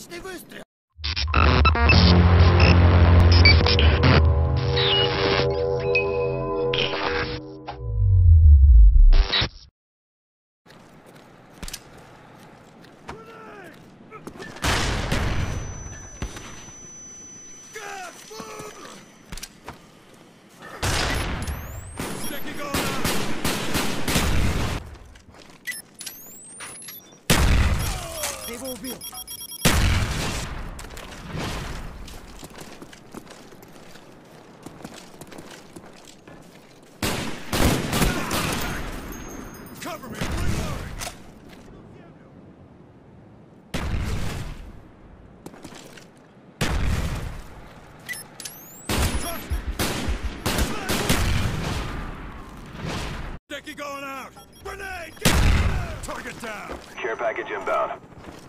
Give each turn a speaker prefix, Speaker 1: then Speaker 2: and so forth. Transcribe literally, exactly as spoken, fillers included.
Speaker 1: Удачный выстрел! Ты его убил! Cover me! Sticky going out! Grenade! Get out! Target down!
Speaker 2: Care package inbound.